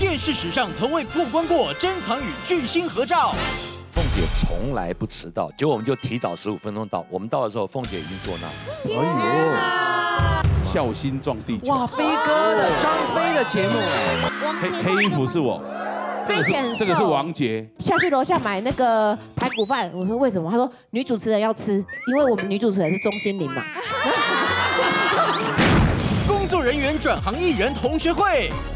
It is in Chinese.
电视史上从未曝光过珍藏与巨星合照。 凤姐从来不迟到，结果我们就提早15分钟到。我们到的时候，凤姐已经坐那。 哎呦，孝心撞地球！ 哇，飞哥的张飞的节目， 黑衣服是我。 这个是王杰下去楼下买那个排骨饭，我说为什么？他说女主持人要吃，因为我们女主持人是钟欣凌嘛。 工作人员转行艺人同学会